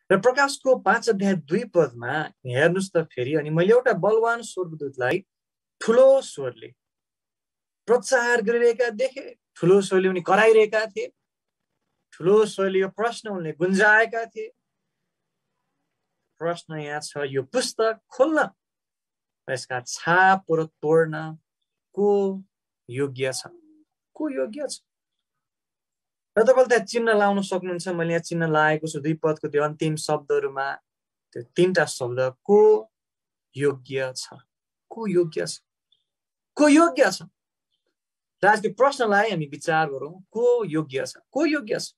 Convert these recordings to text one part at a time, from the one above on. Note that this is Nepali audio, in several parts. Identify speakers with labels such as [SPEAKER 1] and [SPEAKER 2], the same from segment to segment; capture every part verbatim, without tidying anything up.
[SPEAKER 1] र प्रकाशको पाँच अध्याय दुई पदमा हेर्नुस् त फेरि, अनि मैले एउटा बलवान स्वर्गदूतलाई ठुलो स्वरले प्रचार गरिरहेका देखे। ठुलो स्वरले उनी कराइरहेका थिए, ठुलो स्वरले यो प्रश्न उनले गुन्जाएका थिए। प्रश्न यहाँ छ, यो पुस्तक खोल्न र यसका छापहरू तोड्न को योग्य छ? को योग्य छ? र तपाईँले त्यहाँ चिन्ह लाउन सक्नुहुन्छ। मैले यहाँ चिन्ह लगाएको छु दुई पदको त्यो अन्तिम शब्दहरूमा, त्यो तीनटा शब्द, को योग्य छ, को योग्य छ, को योग्य छ। र आज त्यो प्रश्नलाई हामी विचार गरौँ, को योग्य छ, को योग्य छ।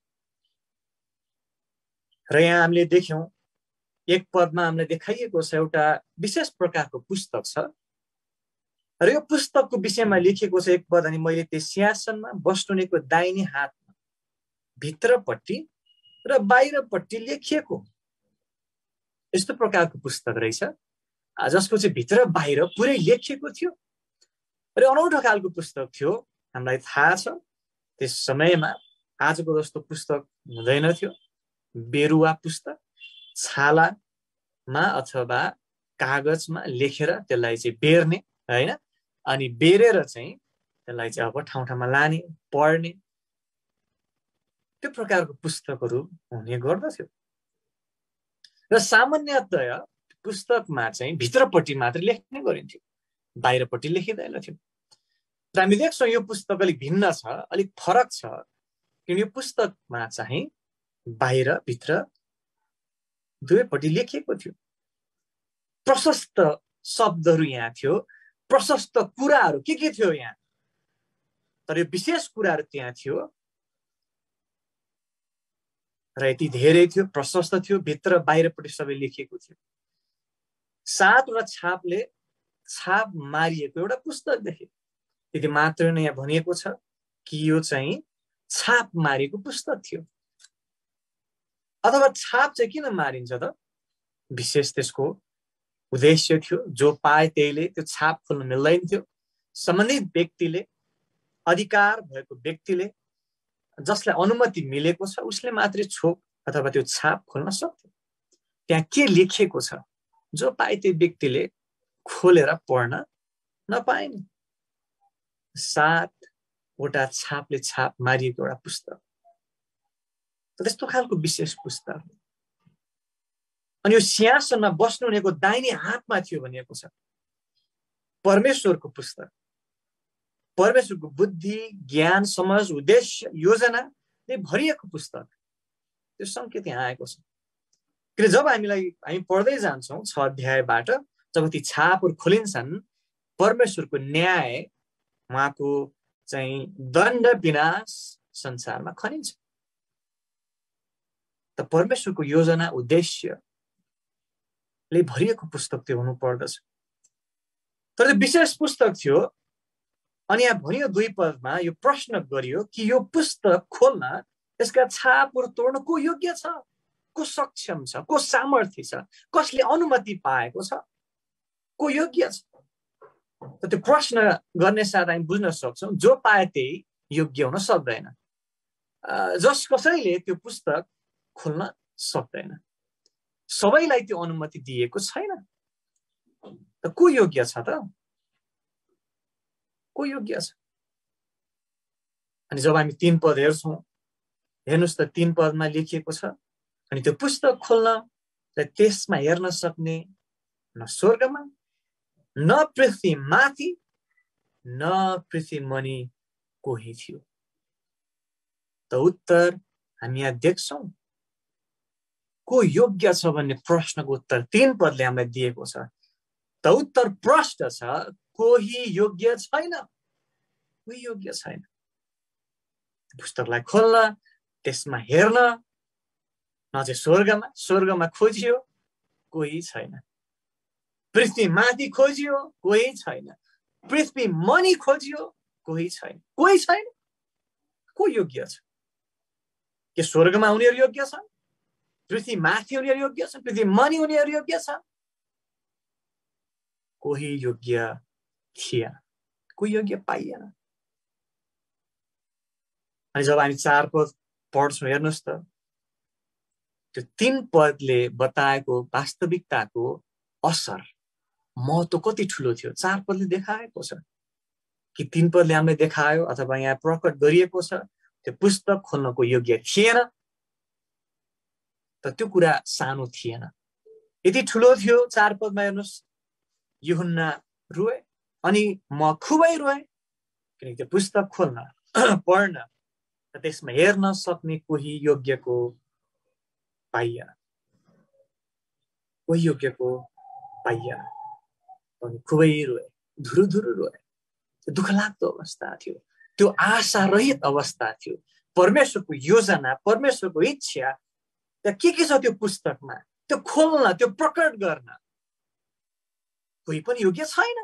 [SPEAKER 1] र यहाँ हामीले देख्यौँ एक पदमा हामीले देखाइएको छ एउटा विशेष प्रकारको पुस्तक छ, र यो पुस्तकको विषयमा लेखिएको छ एक पद, अनि मैले त्यो सिंहासनमा बस्नुहुनेको दाहिने हातमा भित्रपट्टि र बाहिरपट्टि लेखिएको यस्तो प्रकारको पुस्तक रहेछ, जसको चाहिँ भित्र बाहिर पुरै लेखिएको थियो। र अनौठो खालको पुस्तक थियो। हामीलाई थाहा छ त्यस समयमा आजको जस्तो पुस्तक हुँदैन थियो। बेरुवा पुस्तक छालामा अथवा कागजमा लेखेर त्यसलाई चाहिँ बेर्ने, होइन, अनि बेरेर चाहिँ त्यसलाई चाहिँ अब ठाउँ ठाउँमा लाने, पढ्ने, त्यो प्रकारको पुस्तकहरू हुने गर्दथ्यो। र सामान्यतया पुस्तकमा चाहिँ भित्रपट्टि मात्र लेख्ने गरिन्थ्यो, बाहिरपट्टि लेखिँदैनथ्यो। र हामी देख्छौँ यो पुस्तक अलिक भिन्न छ, अलिक फरक छ, किन यो पुस्तकमा चाहिँ बाहिर भित्र दुवैपट्टि लेखिएको थियो। प्रशस्त शब्दहरू यहाँ थियो, प्रशस्त कुराहरू के के थियो यहाँ, तर यो विशेष कुराहरू त्यहाँ थियो र यति धेरै थियो, प्रशस्त थियो, भित्र बाहिरपट्टि सबै लेखिएको थियो। सातवटा छापले छाप मारिएको एउटा पुस्तक देखे। त्यति मात्र नै यहाँ भनिएको छ कि यो चाहिँ छाप मारिएको पुस्तक थियो। अथवा छाप चाहिँ किन मारिन्छ त? विशेष त्यसको उद्देश्य थियो। जो पाए त्यहीले त्यो छाप खोल्न मिल्दैन थियो। सम्बन्धित व्यक्तिले, अधिकार भएको व्यक्तिले, जसलाई अनुमति मिलेको छ उसले मात्रै छोप अथवा त्यो छाप खोल्न सक्थ्यो। त्यहाँ के लेखिएको छ जो पाए त्यो व्यक्तिले खोलेर पढ्न नपाएन। सातवटा छापले छाप मारिएको एउटा पुस्तक, त्यस्तो खालको विशेष पुस्तक। अनि यो सिंहासनमा बस्नुहुनेको दाहिने हातमा थियो भनिएको छ। परमेश्वरको पुस्तक, परमेश्वरको बुद्धि, ज्ञान, समझ, उद्देश्य, योजनाले भरिएको पुस्तक, त्यो संकेत यहाँ आएको छ। किन जब हामीलाई हामी पढ्दै जान्छौँ छ अध्यायबाट, जब ती छापहरू खोलिन्छन्, परमेश्वरको न्याय, उहाँको चाहिँ दण्ड विनाश संसारमा खनिन्छ। त परमेश्वरको योजना, उद्देश्यले भरिएको पुस्तक त्यो हुनु पर्दछ। तर त्यो विशेष पुस्तक थियो। अनि यहाँ भनियो दुई पदमा यो प्रश्न गरियो कि यो पुस्तक खोल्न, यसका छापहरू तोड्न को योग्य छ, को सक्षम छ, को सामर्थ्य छ, कसले अनुमति पाएको छ, को योग्य छ। त्यो प्रश्न गर्ने साथ हामी बुझ्न सक्छौँ जो पाए त्यही योग्य हुन सक्दैन, जस कसैले त्यो पुस्तक खोल्न सक्दैन, सबैलाई त्यो अनुमति दिएको छैन। त को योग्य छ त? को योग्य छ? अनि जब हामी तीन पद हेर्छौँ, हेर्नुहोस् त तीन पदमा लेखिएको छ, अनि त्यो पुस्तक खोल्न र त्यसमा हेर्न सक्ने न स्वर्गमा, न पृथ्वी माथि, न पृथ्वी मुनि कोही थियो। त उत्तर हामी यहाँ देख्छौँ को योग्य छ भन्ने प्रश्नको उत्तर तीन पदले हामीलाई दिएको छ। त उत्तर प्रष्ट छ, कोही योग्य छैन, कोही योग्य छैन। पुस्तकलाई खोल्न, त्यसमा हेर्न, न चाहिँ स्वर्गमा, स्वर्गमा खोजियो कोही छैन, पृथ्वी माथि खोजियो कोही छैन, पृथ्वी मुनि खोजियो कोही छैन, कोही छैन। को योग्य छ? के स्वर्गमा उनीहरू योग्य छन्? पृथ्वी माथि उनीहरू योग्य छन्? पृथ्वी मुनि उनीहरू योग्य छन्? कोही योग्य थिएन, कोही योग्य पाइएन। अनि जब हामी चार पद पढ्छौँ, हेर्नुहोस् त, त्यो तीन पदले बताएको वास्तविकताको असर महत्त्व कति ठुलो थियो चार पदले देखाएको छ कि तीन पदले हामीले देखायो अथवा यहाँ प्रकट गरिएको छ त्यो पुस्तक खोल्नको योग्य थिएन त त्यो कुरा सानो थिएन यति ठुलो थियो चार पदमा हेर्नुस् यूहन्ना रोए अनि म खुबै रोए किनकि त्यो पुस्तक खोल्न पढ्न र त्यसमा हेर्न सक्ने कोही योग्यको पाइएन कोही योग्यको पाइएन अनि खुबै रोए धुरु धुरु रोए दुःख लाग्दो अवस्था थियो त्यो आशा रहित अवस्था थियो परमेश्वरको योजना परमेश्वरको इच्छा त्यहाँ के के छ त्यो पुस्तकमा त्यो खोल्न त्यो प्रकट गर्न कोही पनि योग्य छैन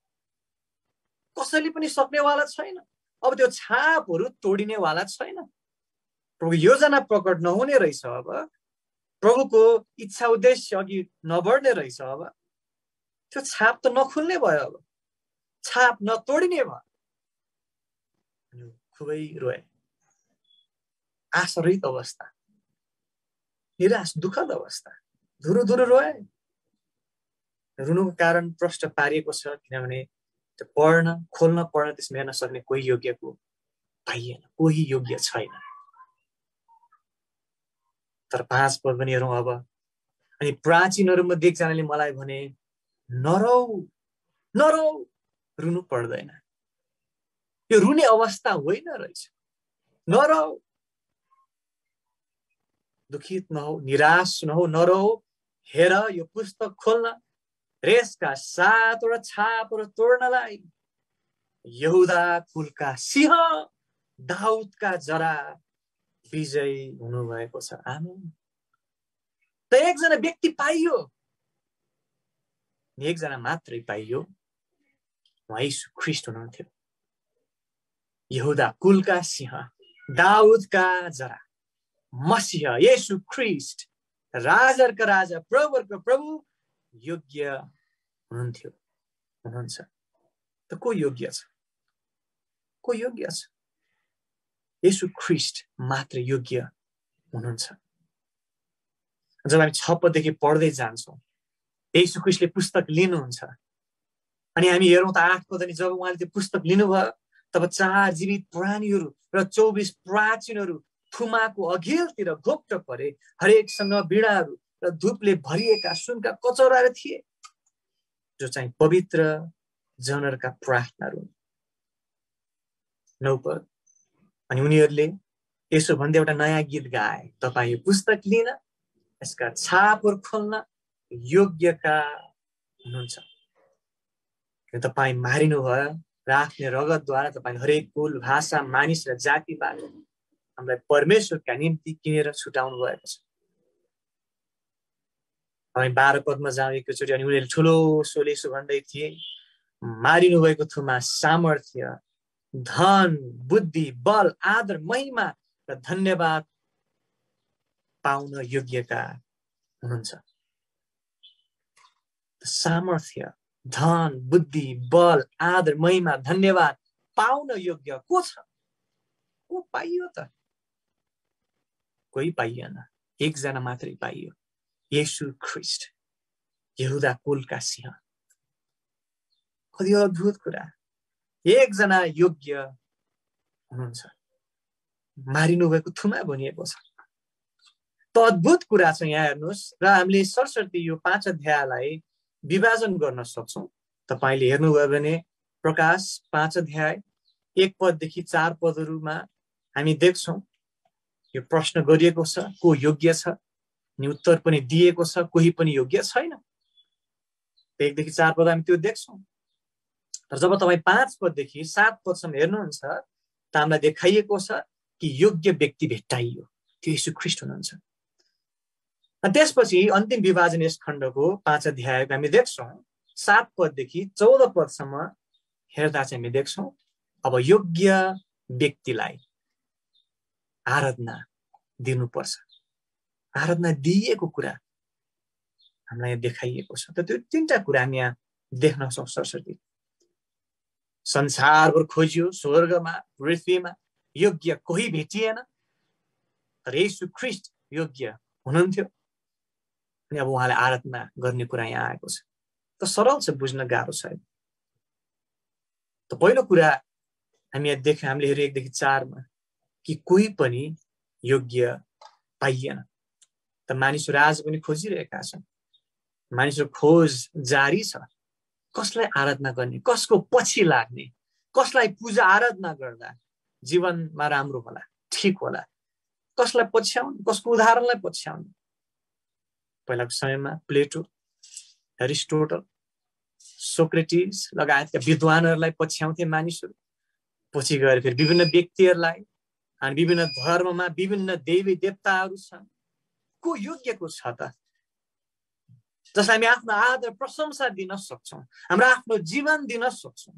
[SPEAKER 1] कसैले पनि सक्नेवाला छैन अब त्यो छापहरू तोडिनेवाला छैन प्रभु योजना प्रकट नहुने रहेछ अब प्रभुको इच्छा उद्देश्य अघि नबढ्ने रहेछ अब त्यो छाप त नखुल्ने भयो अब छाप नतोडिने भयो खुबै रोए आशारहित अवस्था निराश दुःखद अवस्था धुरु धुरु रोए रुनुको कारण प्रष्ट पारिएको छ किनभने त्यो पढ्न खोल्न पढ्न त्यसमा हेर्न सक्ने कोही योग्यको पाइएन कोही योग्य छैन तर पाँच पद पनि हेरौँ अब अनि प्राचीनहरूमध्ये एकजनाले मलाई भने नरौ नरौ रुनु पर्दैन यो रुने अवस्था होइन रहेछ नरौ दुखित नहौ निराश नहौ नरौ हेर यो पुस्तक खोल्न रेसका सातवटा छापहरू तोड्नलाई यहुदा कुलका सिंह दाउदका जरा विजय हुनुभएको छ आमेन त एकजना व्यक्ति पाइयो एकजना मात्रै पाइयो उहाँ यीशु ख्रीष्ट हुनुहुन्थ्यो यहुदा कुलका सिंह दाउदका जरा मसीह यीशु ख्रीष्ट राजाका राजा प्रभुको प्रभु योग्य हुनुहुन्थ्यो हुनुहुन्छ त को योग्य छ को योग्य छ यीशु ख्रीष्ट मात्र योग्य हुनुहुन्छ जब हामी छ पददेखि पढ्दै जान्छौँ यीशु ख्रीष्टले पुस्तक लिनुहुन्छ अनि हामी हेरौँ त आठ पद अनि जब उहाँले त्यो पुस्तक लिनुभयो तब चार जीवित प्राणीहरू र चौबिस प्राचीनहरू थुमाको अघिल्तिर घोप्ट परे हरेकसँग बीडाहरू र धूपले भरिएका सुनका कचौराहरू थिए जो चाहिँ पवित्र जनरका प्रार्थनाहरू नौ पद अनि उनीहरूले यसो भन्दै एउटा नयाँ गीत गाए तपाईँ यो पुस्तक लिन यसका छापहरू खोल्न योग्यका हुनुहुन्छ तपाईँ मारिनु भयो र आफ्नो रगतद्वारा तपाईँ हरेक कुल भाषा मानिस र जातिबाट हामीलाई परमेश्वरका निम्ति किनेर छुटाउनु भएको छ हामी बाह्र पदमा जाउँ एकचोटि अनि उनीहरूले ठुलो स्वरले यसो भन्दै थिए मारिनु भएको थुमा सामर्थ्य धन बुद्धि बल आदर महिमा र धन्यवाद पाउन योग्यका हुनुहुन्छ सामर्थ्य धन बुद्धि बल आदर महिमा धन्यवाद पाउन योग्य को छ को पाइयो त कोही पाइएन एकजना मात्रै पाइयो यीशु ख्रीष्ट यहुदा कुलका सिंह कति अद्भुत कुरा एकजना योग्य हुनुहुन्छ मारिनु भएको थुमा भनिएको छ त अद्भुत कुरा छ यहाँ हेर्नुहोस् र हामीले सरस्वती यो पाँच अध्यायलाई विभाजन गर्न सक्छौँ तपाईले हेर्नुभयो भने प्रकाश पाँच अध्याय एक पददेखि चार पदहरूमा हामी देख्छौँ यो प्रश्न गरिएको छ को योग्य छ अनि उत्तर पनि दिएको छ कोही पनि योग्य छैन एकदेखि चार पद हामी त्यो देख्छौँ तर जब तपाईँ पाँच पददेखि सात पदसम्म हेर्नुहुन्छ त हामीलाई देखाइएको छ कि योग्य व्यक्ति भेट्टाइयो त्यो यीशु ख्रीष्ट हुनुहुन्छ अनि त्यसपछि अन्तिम विभाजन यस खण्डको पाँच अध्यायको हामी देख्छौँ सात पददेखि चौध पदसम्म हेर्दा चाहिँ हामी देख्छौँ अब योग्य व्यक्तिलाई आराधना दिनुपर्छ आराधना दिएको कुरा हामीलाई देखाइएको छ त त्यो तीनटा कुरा हामी यहाँ देख्न सक्छौँ सरस्वती संसारभर खोजियो स्वर्गमा पृथ्वीमा योग्य कोही भेटिएन तर यीशु ख्रीष्ट योग्य हुनुहुन्थ्यो अनि अब उहाँले आराधना गर्ने कुरा यहाँ आएको छ। त सरल छ, बुझ्न गाह्रो छ। त पहिलो कुरा हामी यहाँ देख हामीले हेऱ्यो एकदेखि चारमा कि कोही पनि योग्य पाइएन। त मानिसहरू आज पनि खोजिरहेका छन्, मानिसहरू खोज जारी छ। कसलाई आराधना गर्ने, कसको पछि लाग्ने, कसलाई पूजा आराधना गर्दा जीवनमा राम्रो होला, ठिक होला, कसलाई पछ्याउने, कसको उदाहरणलाई पछ्याउने। पहिलाको समयमा प्लेटो, एरिस्टोटल, सोक्रेटिस लगायतका विद्वानहरूलाई पछ्याउँथे मानिसहरू। पछि गएर फेरि विभिन्न व्यक्तिहरूलाई, अनि विभिन्न धर्ममा विभिन्न देवी देवताहरू छन्। को योग्यको छ त, जसलाई हामी आफ्नो आदर प्रशंसा दिन सक्छौँ, हाम्रो आफ्नो जीवन दिन सक्छौँ?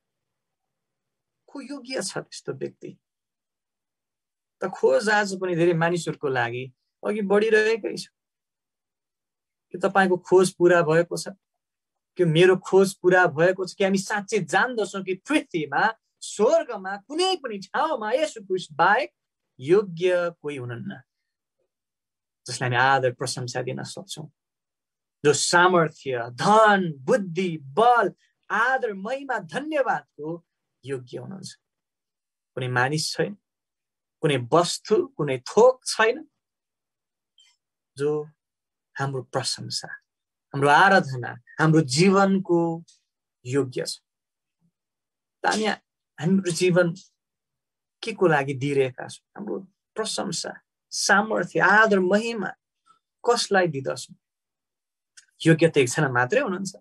[SPEAKER 1] को योग्य छ त्यस्तो व्यक्ति? त खोज आज पनि धेरै मानिसहरूको लागि अघि बढिरहेकै छ। कि तपाईँको खोज पुरा भएको छ? कि मेरो खोज पुरा भएको छ? कि हामी साँच्चै जान्दछौँ कि पृथ्वीमा, स्वर्गमा, कुनै पनि ठाउँमा येशू ख्रीष्ट बाहेक योग्य कोही हुनुहुन्न जसलाई हामी आदर प्रशंसा दिन सक्छौँ, जो सामर्थ्य, धन, बुद्धि, बल, आदर, महिमा, धन्यवादको योग्य हुनुहुन्छ। कुनै मानिस छैन, कुनै वस्तु, कुनै थोक छैन जो हाम्रो प्रशंसा, हाम्रो आराधना, हाम्रो जीवनको योग्य छ। त हामी हाम्रो जीवन के को लागि दिइरहेका छौँ? हाम्रो प्रशंसा, सामर्थ्य, आदर, महिमा कसलाई दिँदछौँ? योग्य त एकजना मात्रै हुनुहुन्छ।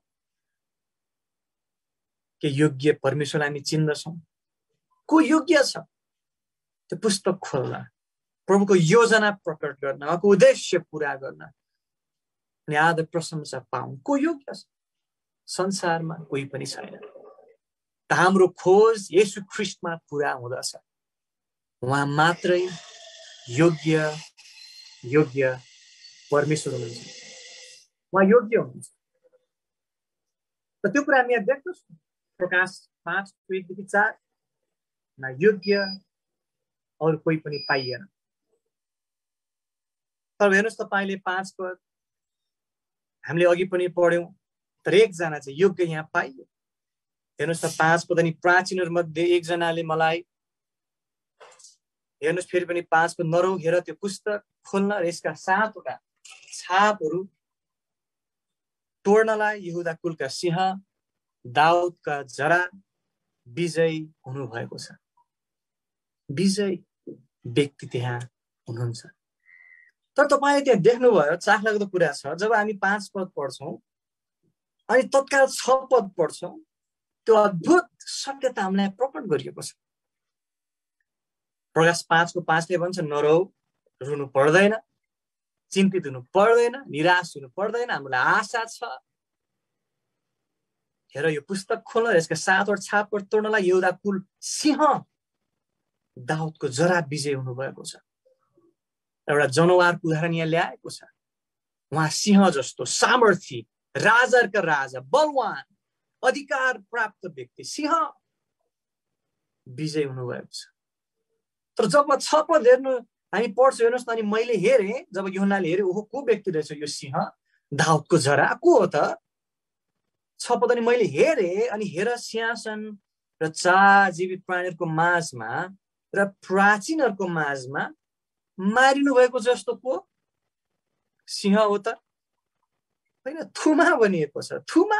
[SPEAKER 1] के योग्य परमेश्वरलाई हामी चिन्दछौँ? को योग्य छ त्यो पुस्तक खोल्न, प्रभुको योजना प्रकट गर्न, उहाँको उद्देश्य पूरा गर्न अनि आदर प्रशंसा पाउँ? को योग्य छ? संसारमा कोही पनि छैन। त हाम्रो खोज येशू ख्रीष्टमा पूरा हुँदछ। उहाँ मात्रै योग्य योग्य परमेश्वर हुनुहुन्छ, उहाँ योग्य हुनुहुन्छ। त त्यो कुरा हामी यहाँ देख्दछौँ प्रकाश पाँच एकदेखि चारमा, योग्य अरू कोही पनि पाइएन। तर हेर्नुहोस् तपाईँले पाँच पद हामीले अघि पनि पढ्यौँ, तर एकजना चाहिँ योग्य यहाँ पाइयो। हेर्नुहोस् त पाँच पद, अनि प्राचीनहरू मध्ये एकजनाले मलाई, हेर्नुहोस् फेरि पनि पाँच पद, नरौ हेर त्यो पुस्तक खोल्न र यसका सातवटा छापहरू तोड्नलाई यहुदा कुलका सिंह दाउदका जरा विजयी हुनुभएको छ। विजयी व्यक्ति त्यहाँ हुनुहुन्छ। तर तपाईँले त्यहाँ देख्नुभयो चाखलाग्दो कुरा छ, जब हामी पाँच पद पढ्छौँ अनि तत्काल छ पद पढ्छौँ, त्यो अद्भुत सत्यता हामीलाई प्रकट गरिएको छ। प्रकाश पाँचको पाँचले भन्छ, नरौ, रुनु पर्दैन, चिन्तित हुनु पर्दैन, निराश हुनु पर्दैन, हामीलाई आशा छ। हेर यो पुस्तक खोल्न, यसका सातवटा छापहरू तोड्नलाई यहुदा कुल सिंह दाउदको जरा विजय हुनुभएको छ। एउटा जनावरको उदाहरण यहाँ ल्याएको छ। उहाँ सिंह जस्तो सामर्थ्य, राजाका राजा, बलवान, अधिकार प्राप्त व्यक्ति, सिंह विजय हुनुभएको छ। तर जब छ पद हेर्नु हामी पढ्छौँ, हेर्नुहोस् न, अनि मैले हेरेँ, जब यूहन्नाले हेरे, ओहो को व्यक्ति रहेछ यो सिंह दाउदको जरा, को हो त? छ पद, अनि मैले हेरेँ, अनि हेर सिंहासन र चार जीवित प्राणीहरूको माझमा र प्राचीनहरूको माझमा मारिनु भएको जस्तो को सिंह हो त? होइन, थुमा भनिएको छ। थुमा,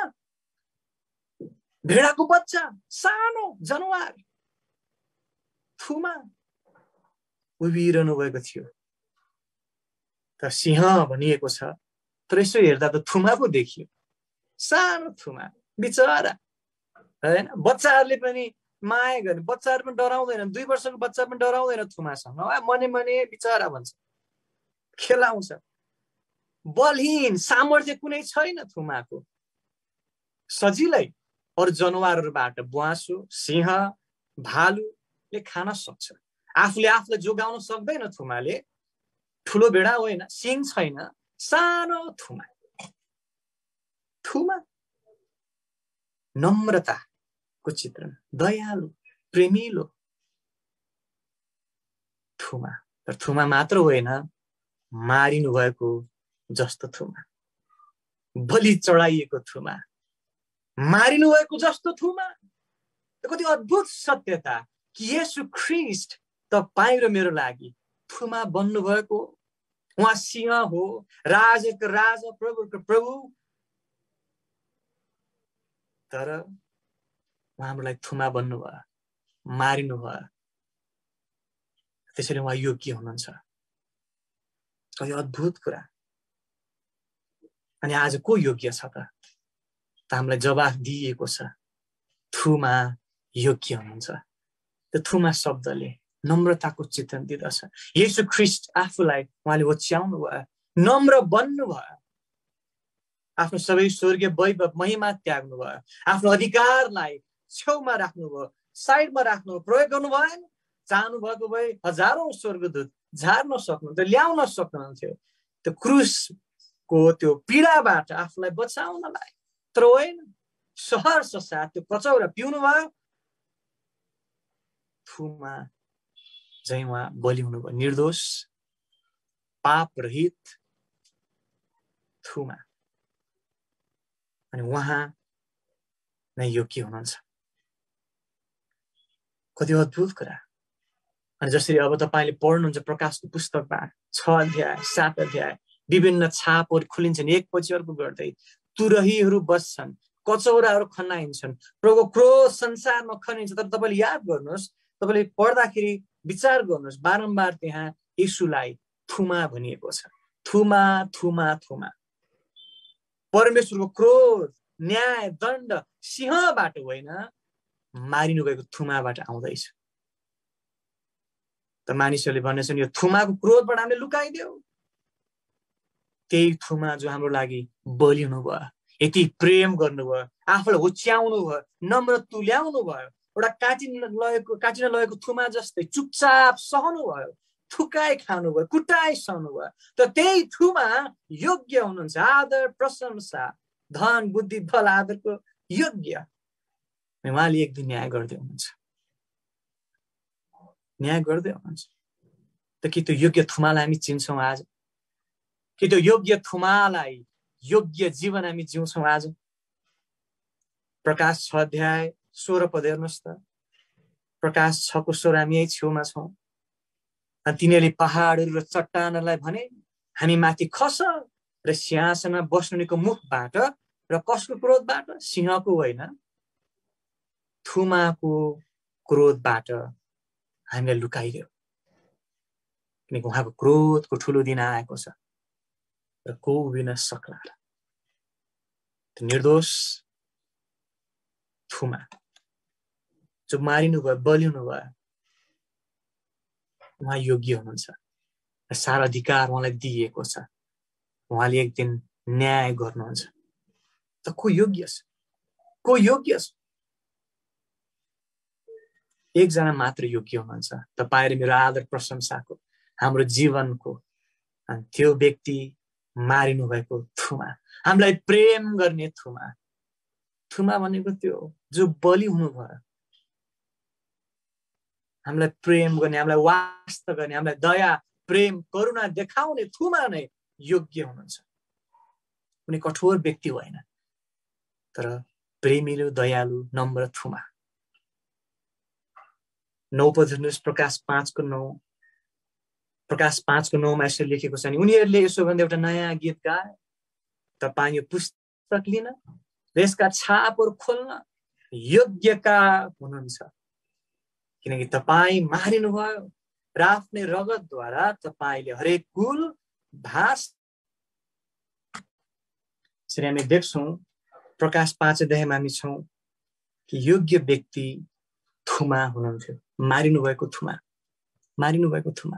[SPEAKER 1] भेडाको बच्चा, सानो जनावर, थुमा उभिरहनु भएको थियो। तर सिंह भनिएको छ, तर यसो हेर्दा त थुमा पो देखियो, सानो थुमा, बिचरा। होइन, बच्चाहरूले पनि माया गर्ने, बच्चाहरू पनि डराउँदैन, दुई वर्षको बच्चा पनि डराउँदैन थुमासँग, मने मने बिचरा भन्छ, खेलाउँछ। बलहीन, सामर्थ्य कुनै छैन थुमाको। सजिलै अरू जनावरहरूबाट ब्वाँसो, सिंह, भालुले खान सक्छ। आफूले आफूलाई जोगाउन सक्दैन थुमाले। ठुलो भेडा होइन, सिङ छैन, सानो थुमा। थुमा नम्रताको चित्रण, दयालु, प्रेमिलो थुमा। तर थुमा मात्र होइन, मारिनु भएको जस्तो थुमा, बलि चढाइएको थुमा, मारिनु भएको जस्तो थुमा। कति अद्भुत सत्यता कि येशू ख्रीष्ट तपाईँ र मेरो लागि थुमा बन्नु भएको। उहाँ सिंह हो, राजाको राजा, प्रभुको प्रभु, तर उहाँ हाम्रो लागि थुमा बन्नु भयो, मारिनु भयो। त्यसैले उहाँ योग्य हुनुहुन्छ। कति अद्भुत कुरा। अनि आज को योग्य छ त? त हामीलाई जवाफ दिइएको छ, थुमा योग्य हुनुहुन्छ। त्यो थुमा शब्दले नम्रताको चित्रण दिँदछ। येशू ख्रीष्ट आफूलाई उहाँले ओछ्याउनु भयो, नम्र बन्नु भयो, आफ्नो सबै स्वर्गीय वैभव महिमा त्याग्नु भयो, आफ्नो अधिकारलाई छेउमा राख्नुभयो, साइडमा राख्नु, प्रयोग गर्नु भएन। चाहनु भएको भए हजारौं स्वर्गदूत झार्न सक्नुहुन्थ्यो, ल्याउन सक्नुहुन्थ्यो त्यो क्रुसको त्यो पीडाबाट आफूलाई बचाउनलाई, तर होइन, सहर्ष साथ त्यो कचौरा पिउनु भयो, थुमा झै उहाँ बलि हुनुभयो, निर्दोष पाप रहित थुमा। अनि उहाँ नै योग्य हुनुहुन्छ। कति अद्भुत कुरा। अनि जसरी अब तपाईँले पढ्नुहुन्छ प्रकाशको पुस्तकमा छ अध्याय सात अध्याय विभिन्न छापहरू खुलिन्छन्, एकपछि अर्को गर्दै तुरहीहरू बस्छन्, कचौराहरू खनाइन्छन्, प्रभुको क्रोध संसारमा खनिन्छ। तर तपाईँले याद गर्नुहोस्, तपाईँले पढ्दाखेरि विचार गर्नुहोस्, बारम्बार त्यहाँ येशूलाई थुमा भनिएको छ। थुमा थुमा थुमा। परमेश्वरको क्रोध, न्याय, दण्ड सिंहबाट होइन, मारिनु गएको थुमाबाट आउँदैछ। त मानिसहरूले भनेछन् यो थुमाको क्रोधबाट हामीले लुकाइदेऊ। त्यही थुमा जो हाम्रो लागि बलि हुनुभयो, यति प्रेम गर्नुभयो, आफूलाई होच्याउनु भयो, नम्र तुल्याउनु भयो, एउटा काटिन लगेको काटिन लगेको थुमा जस्तै चुपचाप सहनु भयो, थुकाइ खानु भयो, कुटाइ सहनु भयो। त त्यही थुमा योग्य हुनुहुन्छ, आदर प्रशंसा धन बुद्धि बल आदरको योग्य। उहाँले एक दिन न्याय गर्दै हुनुहुन्छ, न्याय गर्दै हुनुहुन्छ। त कि त्यो योग्य थुमालाई हामी चिन्छौँ आज? कि त्यो योग्य थुमालाई, योग्य जीवन हामी जिउँछौँ आज? प्रकाश छ अध्याय सोह्र पद हेर्नुहोस् त। प्रकाश छको सोह्र हामी यही छेउमा छौँ। अनि तिनीहरूले पहाडहरू र चट्टानलाई भने हामी माथि खस र सिंहासनमा बस्नुको मुखबाट र कसको क्रोधबाट? सिंहको होइन, थुमाको क्रोधबाट हामीलाई लुकाइदेऊ। किनकि उहाँको क्रोधको ठुलो दिन आएको छ र को उभिन सक्ला र। निर्दोष थुमा जो मारिनु भयो, बलिनु भयो, उहाँ योग्य हुनुहुन्छ र सारा अधिकार उहाँलाई दिइएको छ। उहाँले एक दिन न्याय गर्नुहुन्छ। त को योग्य छ? को योग्य छ? एकजना मात्र योग्य हुनुहुन्छ, तपाईँ र मेरो आदर प्रशंसाको, हाम्रो जीवनको। अनि त्यो व्यक्ति मारिनु भएको थुमा, हामीलाई प्रेम गर्ने थुमा। थुमा भनेको त्यो जो बलि हुनुभयो, हामीलाई प्रेम गर्ने, हामीलाई वास्ता गर्ने, हामीलाई दया प्रेम करुणा देखाउने थुमा नै योग्य हुनुहुन्छ। कुनै कठोर व्यक्ति होइन, तर प्रेमिलो दयालु नम्र थुमा। नौ पद हेर्नुहोस्, प्रकाश पाँचको नौ। प्रकाश पाँचको नौमा यसरी लेखेको छ, नि उनीहरूले यसो भन्दा एउटा नयाँ गीत गाए, तपाईँ यो पुस्तक लिन र यसका छापहरू खोल्न योग्यका हुनुहुन्छ, किनकि तपाईँ मारिनुभयो र आफ्नै रगतद्वारा तपाईँले हरेक कुल भाष। यसरी हामी देख्छौँ प्रकाश पाँच अध्यायमा हामी छौँ कि योग्य व्यक्ति थुमा हुनुहुन्थ्यो, मारिनु भएको थुमा, मारिनु भएको थुमा।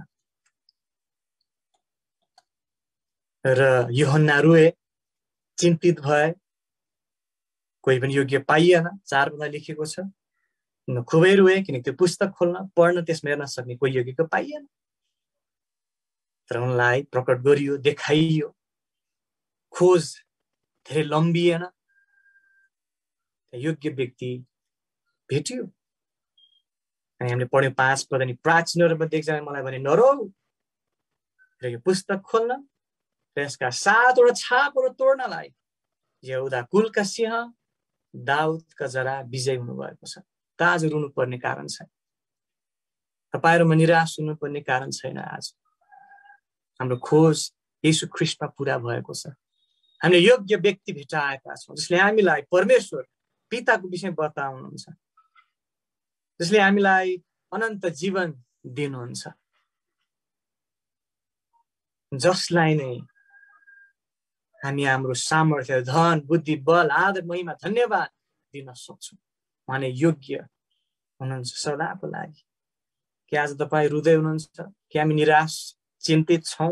[SPEAKER 1] र यूहन्ना रोए, चिन्तित भए, कोही पनि योग्य पाइएन। चार पदमा लेखेको छ, खुबै रोए किनकि त्यो पुस्तक खोल्न पढ्न त्यसमा हेर्न सक्ने कोही योग्यको पाइएन। तर उनलाई प्रकट गरियो, देखाइयो, खोज धेरै लम्बिएन, योग्य व्यक्ति भेटियो। अनि हामीले पढ्यौँ पाँच पद, अनि प्राचीनहरूमध्ये एकजना मलाई भने नरौ र यो पुस्तक खोल्न र यसका सातवटा छापहरू तोड्नलाई यहुदा कुलका सिंह दाउदका जरा विजय हुनुभएको छ। त आज रुनु पर्ने कारण छैन, तपाईँहरूमा निराश हुनुपर्ने कारण छैन। आज हाम्रो खोज येशू ख्रीष्टमा पुरा भएको छ। हामीले योग्य व्यक्ति भेटाएका छौँ जसले हामीलाई परमेश्वर पिताको विषय बताउनुहुन्छ, जसले हामीलाई अनन्त जीवन दिनुहुन्छ, जसलाई नै हामी हाम्रो सामर्थ्य, धन, बुद्धि, बल, आदर, महिमा, धन्यवाद दिन सक्छौँ। उहाँले योग्य हुनुहुन्छ सदाको लागि। कि आज तपाईँ रुँदै हुनुहुन्छ कि हामी निराश चिन्तित छौँ?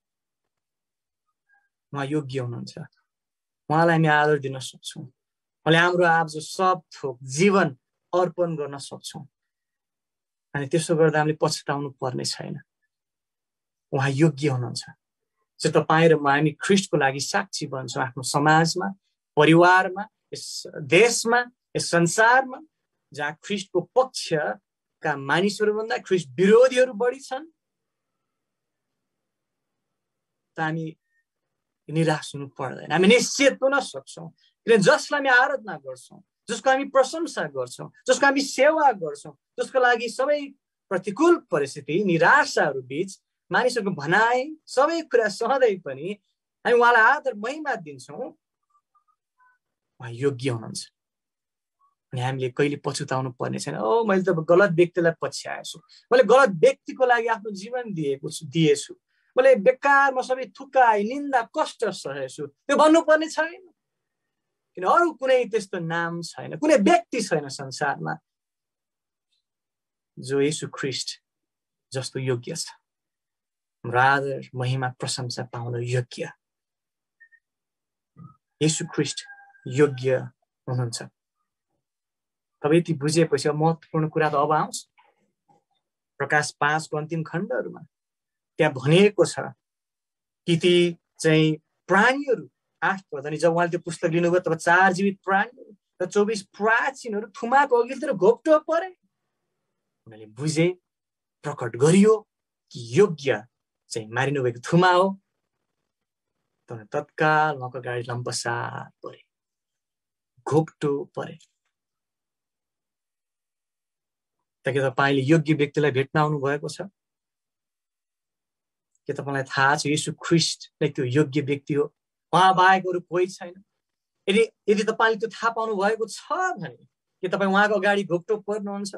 [SPEAKER 1] उहाँ योग्य हुनुहुन्छ, उहाँलाई हामी आदर दिन सक्छौँ। उहाँले हाम्रो आज सब थोक जीवन अर्पण गर्न सक्छौँ अनि त्यसो गर्दा हामीले पछुताउनु पर्ने छैन। उहाँ योग्य हुनुहुन्छ। चाहिँ तपाईँ र म हामी ख्रीष्टको लागि साक्षी बन्छौँ, आफ्नो समाजमा, परिवारमा, यस देशमा, यस संसारमा, जहाँ ख्रीष्टको पक्षका मानिसहरूभन्दा ख्रीष्ट विरोधीहरू बढी छन्। त हामी निराश हुनु पर्दैन, हामी निश्चित हुन सक्छौँ। किन जसलाई हामी आराधना गर्छौँ, जसको हामी प्रशंसा गर्छौँ, जसको हामी सेवा गर्छौँ, जसको लागि सबै प्रतिकूल परिस्थिति, निराशाहरू बीच, मानिसहरूको भनाइ, सबै कुरा सहँदै पनि हामी उहाँलाई आदर महिमा दिन्छौँ। उहाँ योग्य हुनुहुन्छ अनि हामीले कहिले पछुताउनु पर्ने छैन। ओ मैले त गलत व्यक्तिलाई पछ्याएछु, मैले गलत व्यक्तिको लागि आफ्नो जीवन दिएको छु दिएछु मैले बेकारमा सबै थुकाइ, निन्दा, कष्ट सहेछु, त्यो भन्नुपर्ने छैन। किन अरू कुनै त्यस्तो नाम छैन, कुनै व्यक्ति छैन संसारमा जो येशू ख्रीष्ट जस्तो योग्य छ, आदर महिमा प्रशंसा पाउन योग्य। येशू ख्रीष्ट योग्य हुनुहुन्छ। तब यति बुझेपछि महत्त्वपूर्ण कुरा त अब आउँछ। प्रकाश पाँचको अन्तिम खण्डहरूमा त्यहाँ भनिएको छ कि ती चाहिँ प्राणीहरू, आठ पद, अनि जब उहाँले त्यो पुस्तक लिनुभयो तब चार जीवित प्राणीहरू र चौबिस प्राचीनहरू थुमाको अघिल्तिर घोप्टो परे। उनीहरूले बुझे, प्रकट गरियो कि योग्य चाहिँ मारिनु भएको थुमा हो। तर तत्काल उहाँको अगाडि लम्पसार परे, घोप्टो परे। के तपाईँले योग्य व्यक्तिलाई भेट्न आउनु भएको छ? के तपाईँलाई थाहा छ येशू ख्रीष्ट नै त्यो योग्य व्यक्ति हो, उहाँ बाहेक अरू कोही छैन? यदि यदि तपाईँले त्यो थाहा पाउनु भएको छ भने के तपाईँ उहाँको अगाडि घोप्टो पर्नुहुन्छ?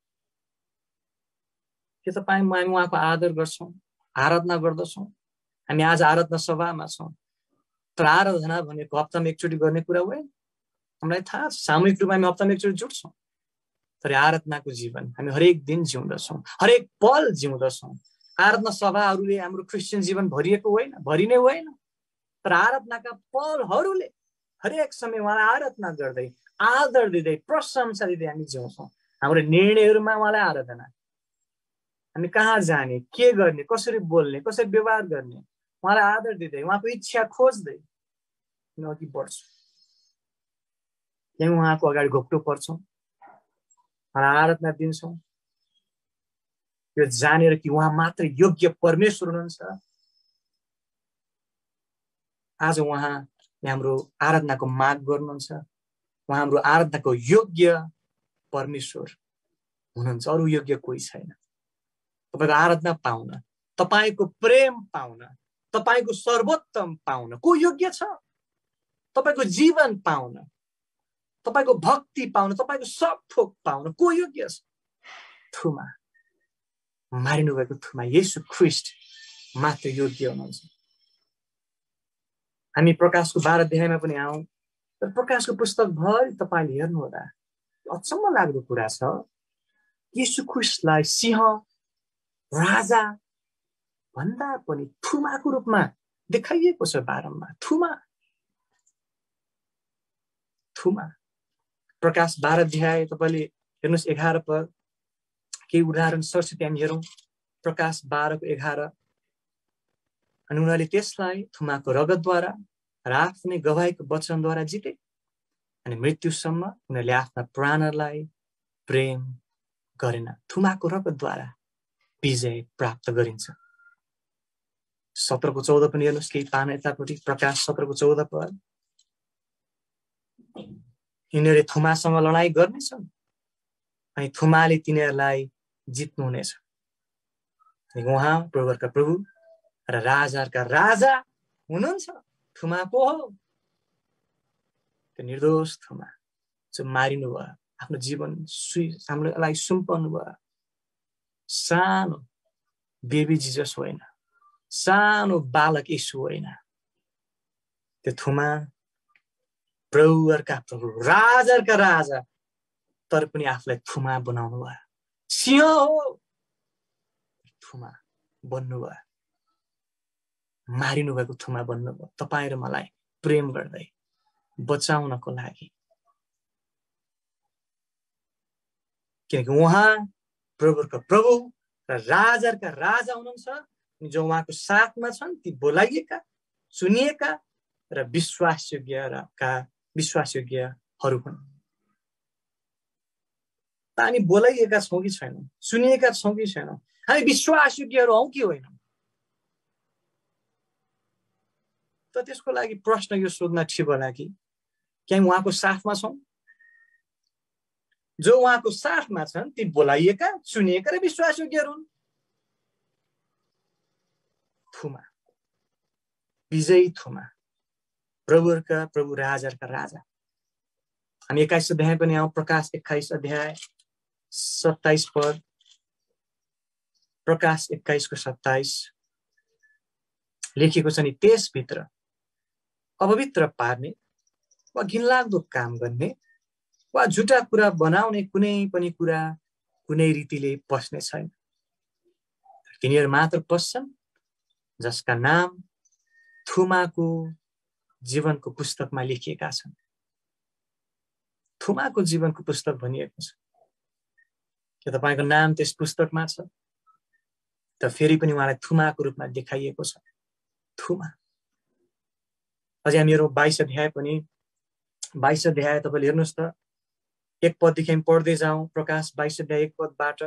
[SPEAKER 1] के तपाईँ हामी उहाँको आदर गर्छौँ, आराधना गर्दछौँ? हामी आज आराधना सभामा छौँ, तर आराधना भनेको हप्तामा एकचोटि गर्ने कुरा होइन। हामीलाई थाहा छ सामूहिक रूपमा हामी हप्तामा एकचोटि जुट्छौँ, तर आराधनाको जीवन हामी हरेक दिन जिउँदछौँ, हरेक पल जिउँदछौँ। आराधना सभाहरूले हाम्रो क्रिस्चियन जीवन भरिएको होइन, भरिने होइन, तर आराधनाका पलहरूले हरेक समय उहाँलाई आराधना गर्दै, आदर दिँदै, प्रशंसा दिँदै हामी जिउँछौँ। हाम्रो निर्णयहरूमा उहाँलाई आराधना, हामी कहाँ जाने, के गर्ने, कसरी बोल्ने, कसरी व्यवहार गर्ने, उहाँलाई आदर दिँदै, उहाँको इच्छा खोज्दै अघि बढ्छौँ। त्यहाँ उहाँको अगाडि घोप्टो पर्छौँ, आराधना दिन्छौँ, यो जानेर कि उहाँ मात्र योग्य परमेश्वर हुनुहुन्छ। आज उहाँ हाम्रो आराधनाको माग गर्नुहुन्छ, उहाँ हाम्रो आराधनाको योग्य परमेश्वर हुनुहुन्छ, अरू योग्य कोही छैन। तपाईँको आराधना पाउन, तपाईँको प्रेम पाउन, तपाईँको सर्वोत्तम पाउन को योग्य छ? तपाईँको जीवन पाउन, तपाईँको भक्ति पाउन, तपाईँको सब थोक पाउन को योग्य छ? थुमा, मारिनु भएको थुमा येशू ख्रीष्ट मात्र योग्य हुनुहुन्छ। हामी प्रकाशको बाह्र अध्यायमा पनि आउँ, तर प्रकाशको पुस्तक भरि तपाईँले हेर्नुहोला, अचम्म लाग्दो कुरा छ। येशू ख्रीष्टलाई सिंह, राजा भन्दा पनि थुमाको रूपमा देखाइएको छ बारम्बार। थुमा थुमा प्रकाश बाह्र अध्याय तपाईँले हेर्नुहोस्, एघार पद, केही उदाहरण सरस्वती हामी हेरौँ। प्रकाश बाह्रको एघार, अनि उनीहरूले त्यसलाई थुमाको रगतद्वारा र आफ्नै गवाहीको वचनद्वारा जिते, अनि मृत्युसम्म उनीहरूले आफ्ना प्राणहरूलाई प्रेम गरेन। थुमाको रगतद्वारा विजय प्राप्त गरिन्छ। सत्रको चौध पनि हेर्नुहोस्, केही पाना यतापट्टि, प्रकाश सत्रको चौध पद। यिनीहरूले थुमासँग लडाईँ गर्नेछन् अनि थुमाले तिनीहरूलाई जित्नुहुनेछ। उहाँ प्रभुहरूका प्रभु र राजाहरूका राजा हुनुहुन्छ। थुमा को हो? त्यो निर्दोष थुमा जो मारिनु भयो, आफ्नो जीवन हाम्रो लागि सुम्पाउनु भयो। सानो बेबी जिजस होइन, सानो बालक यीशु होइन, त्यो थुमा प्रभुहरूका प्रभु राजाहरूका राजा, तर पनि आफूलाई थुमा बनाउनु भयो। सिंह हो, थुमा बन्नु भयो, मारिनु भएको थुमा बन्नु भयो तपाईँ र मलाई प्रेम गर्दै बचाउनको लागि। किनकि उहाँ प्रभुको प्रभु र राजाहरूका राजा हुनुहुन्छ। जो उहाँको साथमा छन् ती बोलाइएका, चुनिएका र विश्वासयोग्यका विश्वासयोग्यहरू हुन्। हामी बोलाइएका छौँ कि छैनौँ, चुनिएका छौँ कि छैनौँ, हामी विश्वासयोग्यहरू हौँ कि होइनौँ, त त्यसको लागि प्रश्न यो सोध्न ठिक होला कि क्या उहाँको साथमा छौँ? जो उहाँको साथमा छन् ती बोलाइएका, चुनिएका र विश्वासयोग्यहरू हुन्। थुमा, विजयी थुमा, प्रभुहरूका प्रभु राजाहरूका राजा। हामी एक्काइस अध्याय पनि आउँ, प्रकाश एक्काइस अध्याय सत्ताइस पद। प्रकाश एक्काइसको सत्ताइस लेखिएको छ नि, त्यसभित्र अपवित्र पार्ने वा घिनलाग्दो काम गर्ने वा झुटा कुरा बनाउने कुनै पनि कुरा कुनै रीतिले पस्ने छैन। तिनीहरू मात्र पस्छन् जसका नाम थुमाको जीवनको पुस्तकमा लेखिएका छन्। थुमाको जीवनको पुस्तक भनिएको छ। के तपाईको नाम त्यस पुस्तकमा छ? त फेरि पनि उहाँलाई थुमाको रूपमा देखाइएको छ। थुमा। अझै हामीहरू बाइस अध्याय पनि बाइस अध्याय तपाईले हेर्नुहोस् त, एक पददेखि हामी पढ्दै जाउँ। प्रकाश बाइस अध्याय एक पदबाट,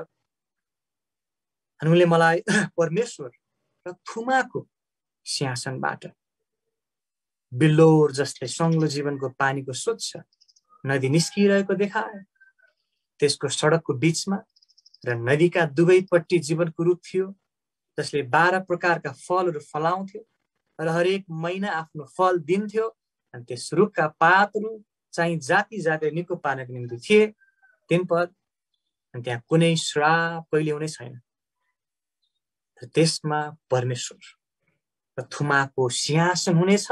[SPEAKER 1] उनले मलाई परमेश्वर र थुमाको सिंहासनबाट बिल्लोर जसले सङ्लो जीवनको पानीको स्वच्छ नदी निस्किरहेको देखाए। त्यसको सडकको बीचमा र नदीका दुवैपट्टि जीवनको रुख थियो, जसले बाह्र प्रकारका फलहरू फलाउँथ्यो र हरेक महिना आफ्नो फल दिन्थ्यो। अनि त्यस रुखका पातहरू चाहिँ जाति जाति निको पार्नको निम्ति थिए। तीन पद, अनि त्यहाँ कुनै श्राप कहिले हुने छैन। त्यसमा परमेश्वर र थुमाको सिंहासन हुनेछ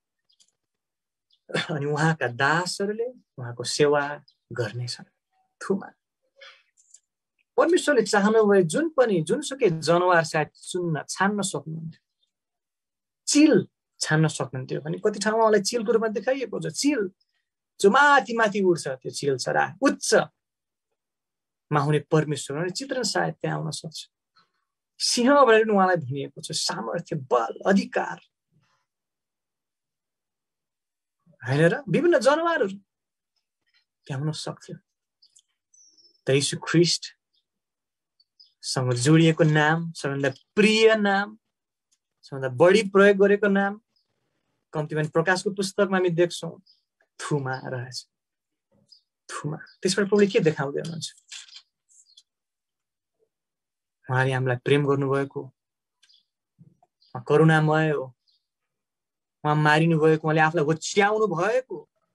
[SPEAKER 1] अनि उहाँका दासहरूले उहाँको सेवा गर्नेछन्। थुमा। परमेश्वरले चाहनु भए जुन पनि जुनसुकै जनावर सायद चुन्न छान्न सक्नुहुन्थ्यो, चिल छान्न सक्नुहुन्थ्यो भने कति ठाउँमा उहाँलाई चिलको रूपमा देखाइएको छ। चिल जो माथि माथि उड्छ, त्यो चिल चरा उच्चमा हुने परमेश्वर चित्रण सायद त्यहाँ आउन सक्छ। सिंह भनेर उहाँलाई भनिएको छ, सामर्थ्य, बल, अधिकार होइन र विभिन्न जनावरहरू त्यहाँ हुन सक्थ्यो। त यीशु ख्रीष्ट सँग जोडिएको नाम, सबैभन्दा प्रिय नाम, सबैभन्दा बढी प्रयोग गरेको नाम, कम्ती पनि प्रकाशको पुस्तकमा हामी देख्छौँ, थुमा रहेछ। थुमा। त्यसबाट प्रभुले के देखाउँदै हुनुहुन्छ? उहाँले हामीलाई प्रेम गर्नुभएको, करुणामय हो। उहाँ मारिनु भएको, उहाँले आफूलाई होच्याउनु भएको।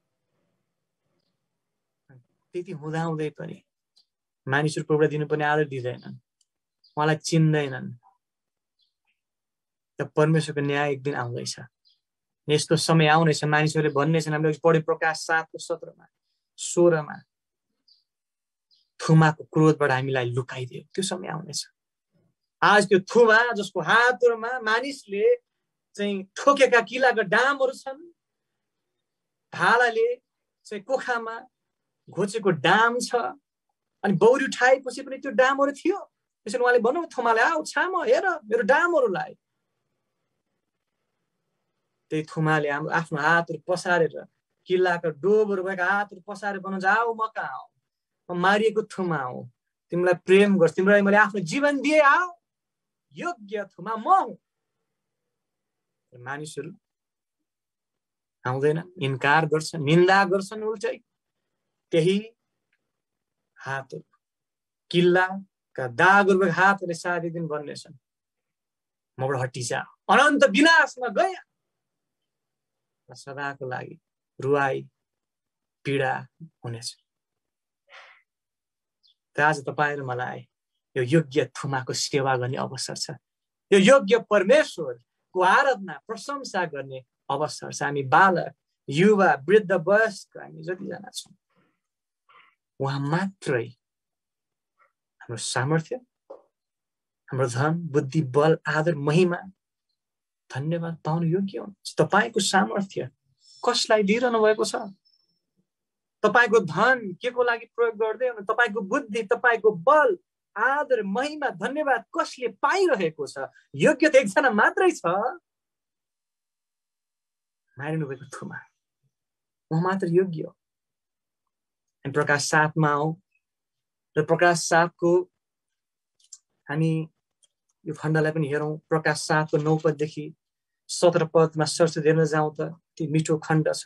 [SPEAKER 1] त्यति हुँदाहुँदै पनि मानिसहरू प्रभुलाई दिनुपर्ने आदर दिँदैनन्, उहाँलाई चिन्दैनन्। त परमेश्वरको न्याय एक दिन आउँदैछ। यस्तो समय आउनेछ, मानिसहरूले भन्नेछन्, हामीले पढ्यो प्रकाश सातको सत्रमा सोह्रमा, थुमाको क्रोधबाट हामीलाई लुकाइदियो। त्यो समय आउनेछ। आज त्यो थुमा जसको हातहरूमा मानिसले चाहिँ ठोकेका किलाका डामहरू छन्, भालाले चाहिँ कोखामा घोचेको डाम छ, अनि बौरी उठाएपछि पनि त्यो डामहरू थियो। त्यसैले उहाँले भन्नु थुमाले, आऊ छाम, हेर मेरो डामहरूलाई। त्यही थुमाले हाम्रो आफ्नो हातहरू पसारेर, किल्लाका डोबहरू भएका हातहरू पसारेर भन्नुहुन्छ, आऊ म कहाँ आऊ, म मारिएको थुमा हो, तिमीलाई प्रेम गर्छु, तिमीलाई मैले आफ्नो जीवन दिए, आऊ, योग्य थुमा म हुँ। मानिसहरू आउँदैनन्, इन्कार गर्छन्, निन्दा गर्छन्, उल्टै त्यही हातहरू किल्लाका दागहरूको हातहरूले साथी दिन बन्नेछन्, मबाट हटिजा, अनन्त विनाशमा गए, सदाको लागि रुवाई पीडा हुनेछ। त आज तपाईँ र मलाई यो योग्य थुमाको सेवा गर्ने अवसर छ, यो योग्य परमेश्वरको आराधना प्रशंसा गर्ने अवसर छ। हामी बालक, युवा, वृद्ध, वयस्क, हामी जतिजना छौँ, उहाँ मात्रै हाम्रो सामर्थ्य, हाम्रो धन, बुद्धि, बल, आदर, महिमा, धन्यवाद पाउनु योग्य हुनुहुन्छ। तपाईँको सामर्थ्य कसलाई दिइरहनु भएको छ? तपाईँको धन के को लागि प्रयोग गर्दै हुनु? तपाईँको बुद्धि, तपाईँको बल, आदर, महिमा, धन्यवाद कसले पाइरहेको छ? योग्य त एकजना मात्रै छ, मारिनु भएको थुमा, उहाँ मात्र योग्य हो। हामी प्रकाश सातमा आऊ र प्रकाश सातको हामी यो खण्डलाई पनि हेरौँ। प्रकाश सातको नौ पददेखि सत्र पदमा सरसरी हेर्न जाउँ त त्यो मिठो खण्ड छ।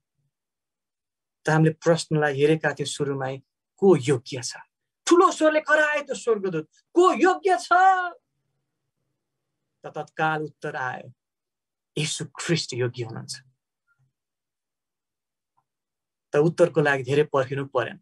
[SPEAKER 1] त हामीले प्रश्नलाई हेरेका थियौँ सुरुमै, को योग्य छ? ठुलो स्वरले कराए त्यो स्वर्गदूत, को योग्य छ? त तत्काल उत्तर आयो, येशू ख्रीष्ट योग्य हुनुहुन्छ। त उत्तरको लागि धेरै पर्खिनु परेन,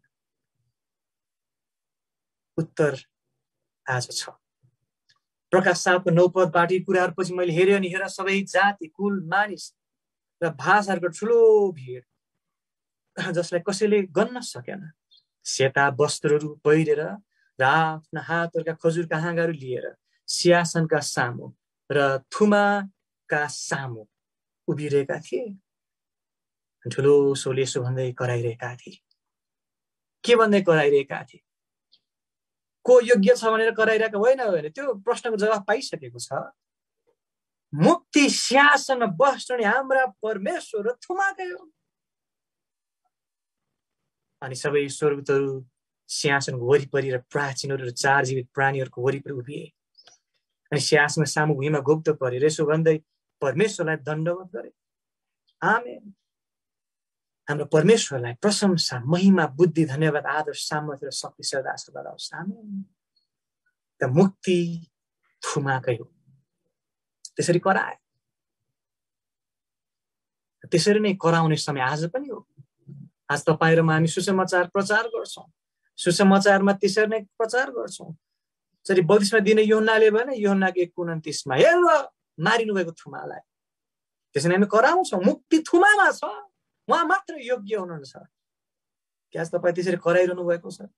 [SPEAKER 1] उत्तर आज छ। प्रकाश सातको नौ पदबाट यी कुराहरूपछि मैले हेऱ्यो अनि हेर सबै जाति, कुल, मानिस र भाषाहरूको ठुलो भिड, जसलाई कसैले गन्न सकेन, सेता वस्त्रहरू पहिरेर र आफ्ना हातहरूका खजुरका हाँगाहरू लिएर सिंहासनका सामु र थुमाका सामु उभिरहेका थिए। ठुलो स्वरले यसो भन्दै कराइरहेका थिए। के भन्दै कराइरहेका थिए? को योग्य छ भनेर कराइरहेका होइन होइन, त्यो प्रश्नको जवाफ पाइसकेको छ। मुक्ति सिंहासनमा बस्ने हाम्रा परमेश्वर र थुमाकै हो। अनि सबै स्वर्गदूतहरू सिंहासनको वरिपरि र प्राचीनहरू र चार जीवित प्राणीहरूको वरिपरि उभिए अनि सिंहासनको सामु भुइँमा घोप्टो परेर यसो भन्दै परमेश्वरलाई दण्डवत गरे। आमेन। हाम्रो परमेश्वरलाई प्रशंसा, महिमा, बुद्धि, धन्यवाद, आदर, सामर्थ्य र शक्ति सदा सदा रहोस्। आमेन। त मुक्ति थुमाकै हो। त्यसरी कराए, त्यसरी नै कराउने समय आज पनि हो। आज तपाईँ र म हामी सुसमाचार प्रचार गर्छौँ, सुसमाचारमा त्यसरी नै प्रचार गर्छौँ। जसरी बत्तीसमा दिने यूहन्नाले भने यूहन्नाको एक उन्तिसमा, हेर मारिनु भएको थुमालाई, त्यसरी हामी कराउँछौँ। मुक्ति थुमामा छ, उहाँ मात्र योग्य हुनुहुन्छ। के आज तपाईँ त्यसरी कराइरहनु भएको छ?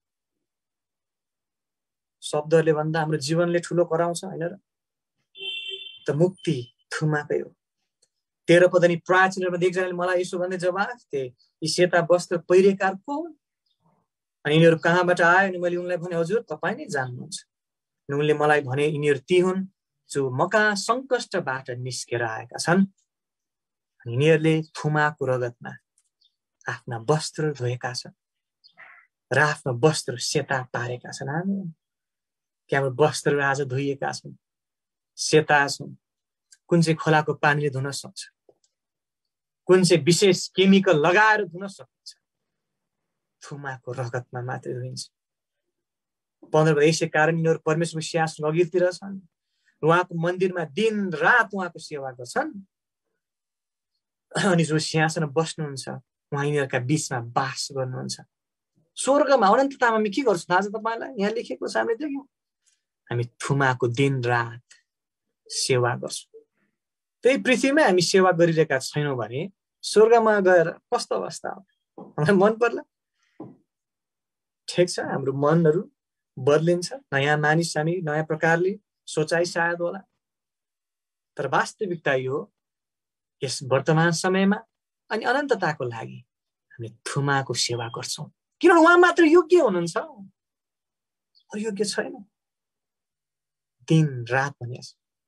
[SPEAKER 1] शब्दहरूले भन्दा हाम्रो जीवनले ठुलो कराउँछ होइन र? त मुक्ति थुमाकै हो। तेह्र पद अनि प्राचीनमा एकजनाले मलाई यसो भन्दै जवाफ दिए, यी सेता वस्त्र पहिरेकार को हुन्? अनि यिनीहरू कहाँबाट आयो? अनि मैले उनलाई भने, हजुर तपाईँ नै जान्नुहुन्छ। अनि उनले मलाई भने, यिनीहरू ती हुन् जो मका सङ्कष्टबाट निस्केर आएका छन्। अनि यिनीहरूले थुमाको रगतमा आफ्ना वस्त्र धोएका छन् र आफ्नो वस्त्र सेता पारेका छन्। आमेन। कि हाम्रो वस्त्रहरू आज धोइएका छन्, सेता छन्। कुन चाहिँ खोलाको पानीले धुन सक्छ? कुन चाहिँ विशेष केमिकल लगाएर धुन सकिन्छ? थुमाको रगतमा मात्रै धोइन्छ। पन्ध्र यसै कारण यिनीहरू परमेश्वरको सिंहासन अघितिर छन्, उहाँको मन्दिरमा दिन रात उहाँको सेवा गर्छन्। अनि जो सिंहासनमा बस्नुहुन्छ उहाँ यिनीहरूका बीचमा बास गर्नुहुन्छ। स्वर्गमा अनन्ततामा हामी के गर्छौँ थाहा छ तपाईँलाई? यहाँ लेखेको छ, हामीले देख्यौँ, हामी थुमाको दिन रात सेवा गर्छौँ। त्यही पृथ्वीमा हामी सेवा गरिरहेका छैनौँ भने स्वर्गमा गएर कस्तो अवस्था हो? हामीलाई मन पर्ला? ठिक छ, हाम्रो मनहरू बदलिन्छ, नयाँ मानिस हामी नयाँ प्रकारले सोचाइ सायद होला। तर वास्तविकता यो हो, यस वर्तमान समयमा अनि अनन्तताको लागि हामी थुमाको सेवा गर्छौँ, किनभने उहाँ मात्र योग्य हुनुहुन्छ, अरू योग्य छैन। दिन रात भनिन्छ।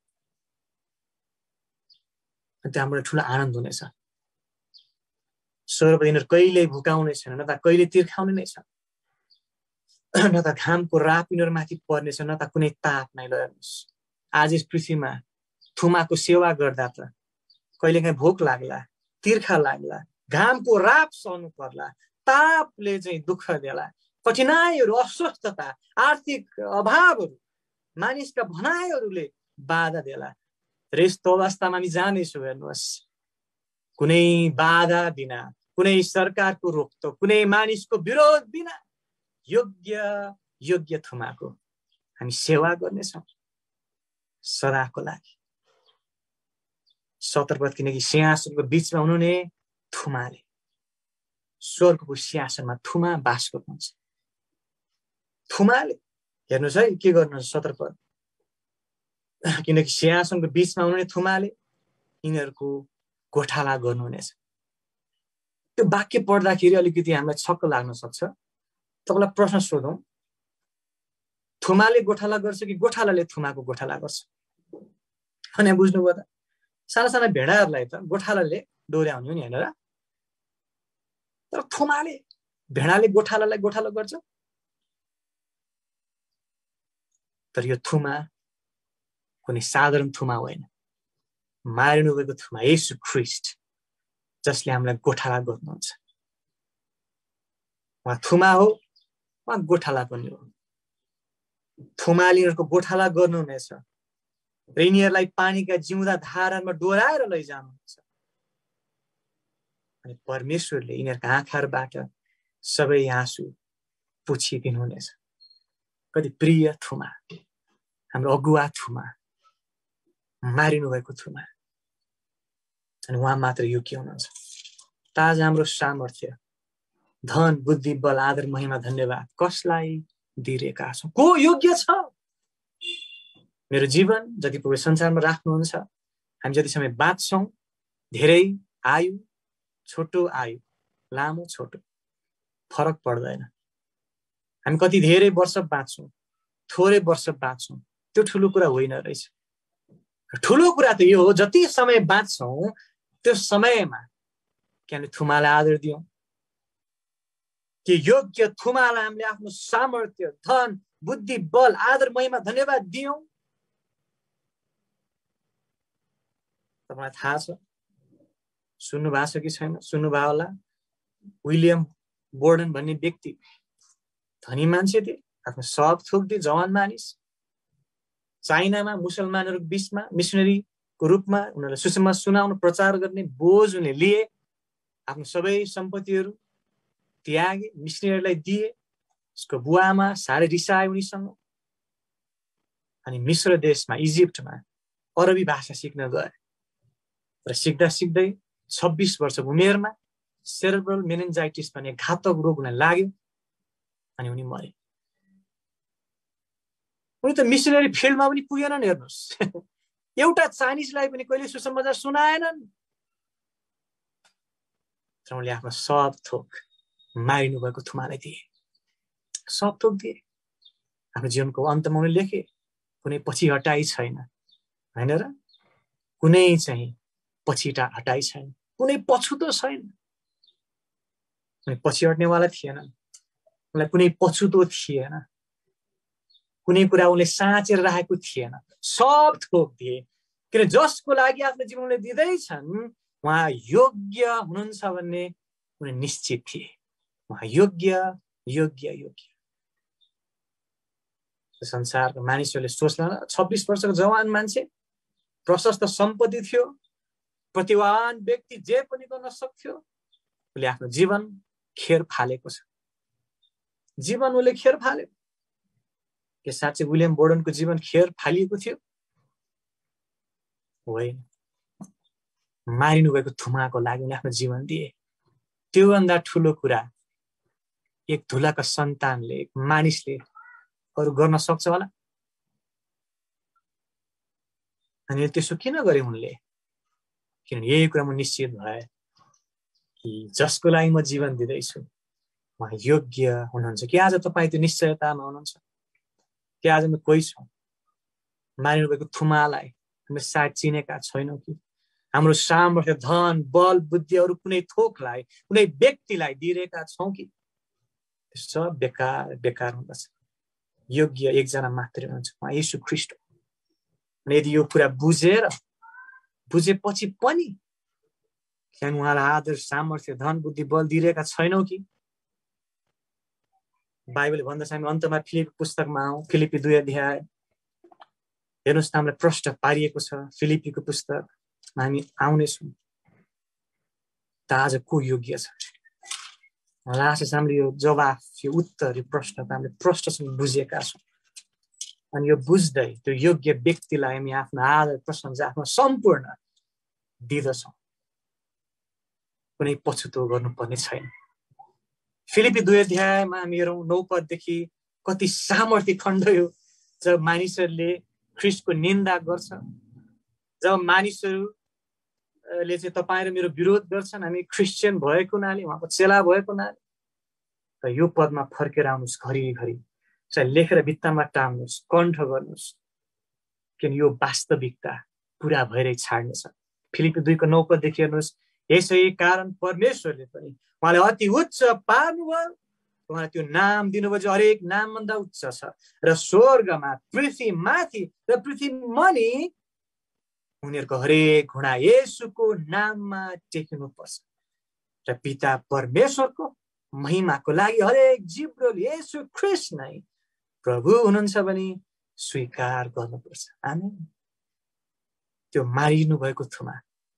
[SPEAKER 1] त्यो हाम्रो ठुलो आनन्द हुनेछ। स्वर्ग यिनीहरू कहिल्यै भुकाउने छैन, न त कहिले तिर्खाउने नै छ, न त घामको राप यिनीहरूमाथि पर्नेछ, न त कुनै ताप नै। ल हेर्नुहोस्, आज यस पृथ्वीमा थुमाको सेवा गर्दा त कहिलेकाहीँ भोक लाग्ला, तिर्खा लाग्ला, घामको राप सहनु पर्ला, तापले चाहिँ दुःख देला, कठिनाइहरू, अस्वस्थता, आर्थिक अभावहरू, मानिसका भनाइहरूले बाधा देला। र यस्तो अवस्थामा हामी जानेछौँ, हेर्नुहोस्, कुनै बाधा बिना, कुनै सरकारको रोकटोक, कुनै मानिसको विरोध बिना योग्य योग्य थुमाको हामी सेवा गर्नेछौँ सदाको लागि। सतर्क, किनकि सिंहासनको बिचमा हुनुहुने थुमाले स्वर्गको सिंहासनमा थुमा बास गर्नुहुन्छ। थुमाले हेर्नुहोस् है के गर्नुहुन्छ सतर्क, किनकि सिंहासनको बिचमा हुनुहुने थुमाले यिनीहरूको गोठाला गर्नुहुनेछ। त्यो वाक्य पढ्दाखेरि अलिकति हामीलाई छक्क लाग्न सक्छ। तपाईँलाई प्रश्न सोधौँ, थुमाले गोठाला गर्छ कि गोठालाले थुमाको गोठाला गर्छ? अनि बुझ्नुभयो त, साना साना भेडाहरूलाई त गोठालाले डोर्याउने हो नि, होइन र? तर थुमाले, भेडाले गोठालालाई गोठाला गर्छ। तर यो थुमा कुनै साधारण थुमा होइन, मारिनु गएको थुमा येशू ख्रीष्ट, जसले हामीलाई गोठाला गर्नुहुन्छ। उहाँ थुमा हो, उहाँ गोठाला पनि हो। थुमाले यिनीहरूको गोठाला गर्नुहुनेछ र यिनीहरूलाई पानीका जिउँदा धारामा डोराएर लैजानुहुन्छ। अनि परमेश्वरले यिनीहरूका आँखाहरूबाट सबै आँसु पुछिदिनुहुनेछ। कति प्रिय थुमा, हाम्रो अगुवा थुमा, मारिनु भएको थुमा, अनि उहाँ मात्र योग्य हुनुहुन्छ। ताज हाम्रो सामर्थ्य, धन, बुद्धि, बल, आदर, महिमा, धन्यवाद कसलाई दिइरहेका छौँ? को योग्य छ? मेरो जीवन जति पुरै संसारमा राख्नुहुन्छ, हामी जति समय बाँच्छौँ, धेरै आयु, छोटो आयु, लामो छोटो फरक पर्दैन। हामी कति धेरै वर्ष बाँच्छौँ, थोरै वर्ष बाँच्छौँ, त्यो ठुलो कुरा होइन रहेछ। ठुलो कुरा त यो हो, जति समय बाँच्छौँ त्यो समयमा के हामीले थुमालाई आदर दियौँ, कि योग्य थुमालाई हामीले आफ्नो सामर्थ्य, धन, बुद्धि, बल, आदर, महिमा, धन्यवाद दियौँ। तपाईँलाई थाहा छ, सुन्नु भएको छ कि छैन? सुन्नुभयो होला, विलियम बोर्डन भन्ने व्यक्ति, धनी मान्छे थिए, आफ्नो सब थोक्दिए, जवान मानिस, चाइनामा मुसलमानहरूको बिचमा मिसनरीको रूपमा उनीहरूलाई सुसमाचार सुनाउन, प्रचार गर्ने बोझ उनले लिए। आफ्नो सबै सम्पत्तिहरू त्यागे, मिसनरीलाई दिए। उसको बुवामा साह्रै रिसाए उनीसँग। अनि मिस्र देशमा, इजिप्टमा अरबी भाषा सिक्न गए र सिक्दा सिक्दै छब्बिस वर्षको उमेरमा सेरेब्रल मेनिन्जाइटिस भन्ने घातक रोग उनलाई लाग्यो अनि उनी मरे। उनी त मिसनरी फिल्डमा पनि पुगेनन्। हेर्नुहोस्, एउटा चाइनिजलाई पनि कहिले सुसमाचार सुनाएनन्। तर उनले आफ्नो सब थोक मारिनु भएको थुमालाई दिए, सब थोक दिए। आफ्नो जीवनको अन्तमा उनले लेखे, कुनै पछि हटाई छैन, होइन र? कुनै चाहिँ पछिटा हटाई छैन, कुनै पछुतो छैन। उनी पछि हट्नेवाला थिएनन्, उनलाई कुनै पछुतो थिएन, कुनै कुरा उनले साँचेर राखेको थिएन, सब थोक दिए। किन जसको लागि आफ्नो जीवनले दिँदैछन् उहाँ योग्य हुनुहुन्छ भन्ने उनी निश्चित थिए। उहाँ योग्य योग्य योग्य। संसारको मानिसहरूले सोच्ला, छब्बिस वर्षको जवान मान्छे, प्रशस्त सम्पत्ति थियो, प्रतिभावान व्यक्ति, जे पनि गर्न सक्थ्यो, उसले आफ्नो जीवन खेर फालेको छ। जीवन उसले खेर फाल्यो। के साँच्चै विलियम बोर्डनको जीवन खेर फालिएको थियो? होइन। मारिनु गएको थुमाको लागि उनले आफ्नो जीवन दिए। त्योभन्दा ठुलो कुरा एक धुलाका सन्तानले, एक मानिसले अरू गर्न सक्छ होला? अनि त्यसो किन गरे उनले? किनभने यही कुरा म निश्चित भए कि जसको लागि म जीवन दिँदैछु उहाँ योग्य हुनुहुन्छ। कि आज तपाईँ त्यो निश्चयतामा हुनुहुन्छ? कि आज म कोही छौँ, मारिनु भएको थुमालाई हामी सायद चिनेका छैनौँ कि हाम्रो सामर्थ्य, धन, बल, बुद्धि, अरू कुनै थोकलाई, कुनै व्यक्तिलाई दिइरहेका छौँ कि सब बेकार बेकार हुँदछ। योग्य एकजना मात्रै हुनुहुन्छ, उहाँ येशू ख्रीष्ट। यदि यो कुरा बुझेर बुझेपछि पनि किन उहाँलाई आदर सामर्थ्य धन बुद्धि बल दिइरहेका छैनौँ कि? बाइबल भन्दछ हामी अन्तमा फिलिपी पुस्तकमा आउँ। फिलिपी दुई अध्याय हेर्नुहोस् न, हामीलाई प्रष्ट पारिएको छ फिलिपीको पुस्तकमा हामी आउनेछौँ। त आज को योग्य छ? मलाई आशा छ हामीले यो जवाफ, यो उत्तर, यो प्रश्न त हामीले प्रष्टसँग बुझेका छौँ। अनि यो बुझ्दै त्यो योग्य व्यक्तिलाई हामी आफ्नो आदर प्रशंसा आफ्नो सम्पूर्ण दिदछौँ। कुनै पछुतो गर्नुपर्ने छैन। फिलिपी दुई अध्यायमा हामी हेरौँ नौ पददेखि कति सामर्थ्य खण्ड हो। जब मानिसहरूले ख्रिस्टको निन्दा गर्छ, जब मानिसहरूले चाहिँ तपाईँ र मेरो विरोध गर्छन्, हामी क्रिस्चियन भएको हुनाले, उहाँको चेला भएको हुनाले, त यो पदमा फर्केर आउनुहोस् घरिघरि, चाहे लेखेर भित्तामा टाङ्नुहोस्, कण्ठ गर्नुहोस्, किन यो वास्तविकता पुरा भएरै छाड्नेछ। फिलिपी दुईको नौ पददेखि हेर्नुहोस्, यसै कारण परमेश्वरले पनि उहाँले अति उच्च पार्नुभयो, उहाँले त्यो नाम दिनुभयो जो हरेक नामभन्दा उच्च छ, र स्वर्गमा, पृथ्वी माथि र पृथ्वी मुनि उनीहरूको हरेक घुँडा येशूको नाममा टेकिनुपर्छ, र पिता परमेश्वरको महिमाको लागि हरेक जिब्रोले येशू ख्रिस्ट नै प्रभु हुनुहुन्छ भने स्वीकार गर्नुपर्छ। आमेन। त्यो मारिनु भएको थुमा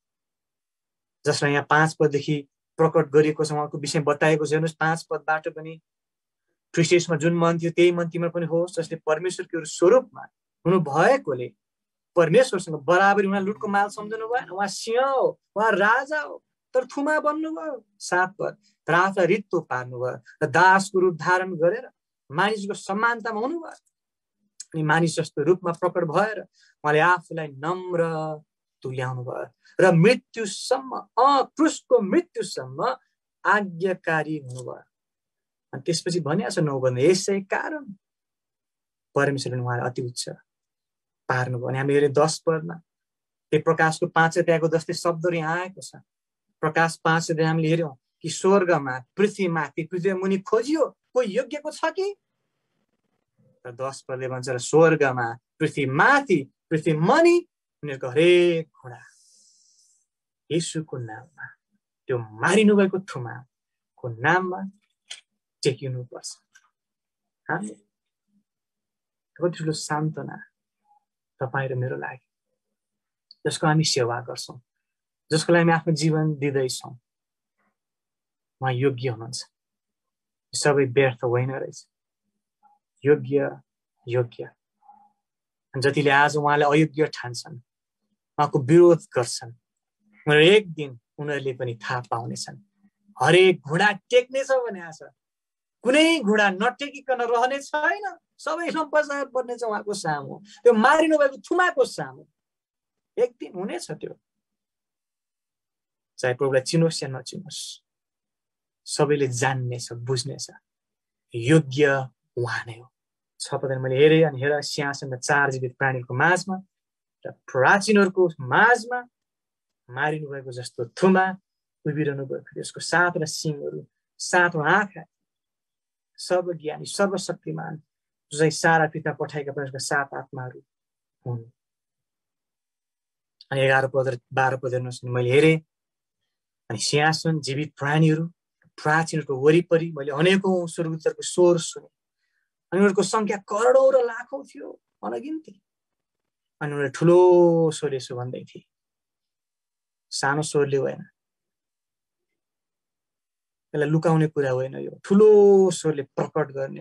[SPEAKER 1] जसलाई यहाँ पाँच पददेखि प्रकट गरिएको छ, उहाँको विषय बताएको छ। हेर्नुहोस् पाँच पदबाट पनि ख्रिस्टमा जुन मन थियो त्यही मन तिम्रो पनि होस्, जसले परमेश्वरको स्वरूपमा हुनु भएकोले परमेश्वरसँग बराबरी उहाँ लुटको माल सम्झनु भएन। उहाँ सिंह हो, उहाँ राजा हो, तर थुमा बन्नुभयो। सात पद, तर आफूलाई रित्तो पार्नुभयो र दासको रूप धारण गरेर मानिसको समानतामा हुनुभयो, अनि मानिस जस्तो रूपमा प्रकट भएर उहाँले आफूलाई नम्र तुल्याउनु भयो र मृत्युसम्म अ क्रुसको मृत्युसम्म आज्ञाकारी हुनुभयो। अनि त्यसपछि भनिएको छ नौ भन्दा, यसै कारण परमेश्वरले उहाँलाई अति उच्च पार्नुभयो। अनि हामी हेऱ्यौँ दस पदमा त्यो प्रकाशको पाँच अध्यायको जस्तै शब्दहरू यहाँ आएको छ। प्रकाश पाँच अध्याय हामीले हेऱ्यौँ कि स्वर्गमा, पृथ्वीमाथि, पृथ्वी मुनि खोजियो, कोही योग्यको छ कि? र दस पदले भन्छ र स्वर्गमा, पृथ्वी माथि, पृथ्वी मुनि उनीहरूको हरेक घुँडा येशूको नाममा, त्यो मारिनु भएको थुमाको नाममा टेकिनु पर्छ। कति ठुलो सान्त्वना तपाईँ र मेरो लागि, जसको हामी सेवा गर्छौँ, जसको लागि हामी आफ्नो जीवन दिँदैछौँ। उहाँ योग्य हुनुहुन्छ, सबै व्यर्थ होइन रहेछ। योग्य योग्य जतिले आज उहाँलाई अयोग्य ठान्छन्, उहाँको विरोध गर्छन्, एक दिन उनीहरूले पनि थाहा पाउनेछन्। हरेक घुँडा टेक्नेछ भने आछ, कुनै घुँडा नटेकिकन रहने छैन, सबै नपसार पर्नेछ उहाँको सामु, त्यो मारिनु भएको थुमाको सामु। एक दिन हुनेछ त्यो, चाहे प्रभुलाई चिनोस् या नचिनोस्, सबैले जान्नेछ, बुझ्नेछ योग्य उहाँ नै हो। छ पदमा मैले हेरेँ, अनि हेर सिंहासनमा चार जीवित प्राणीको माझमा र प्राचीनहरूको माझमा मारिनु भएको जस्तो थुमा उभिरहनु भएको, त्यसको सातवटा सिंहहरू, सातवटा आँखा, सर्वज्ञानी सर्वशक्तिमान, जो चाहिँ सारा पिता पठाएका परमेश्वरका सात आत्माहरू हुन्। अनि एघार पद र बाह्र पद हेर्नुहोस्, मैले हेरेँ, अनि सिंहासन, जीवित प्राणीहरू, प्राचीनहरूको वरिपरि मैले अनेकौं स्वर्गदूतहरूको स्वर सुने, अनि उनीहरूको संख्या करोडौं र लाखौं थियो, अनगिन्ती। अनि उनीहरूले ठुलो स्वरले यसो भन्दै थिए, सानो स्वरले होइन, यसलाई लुकाउने कुरा होइन, यो ठुलो स्वरले प्रकट गर्ने,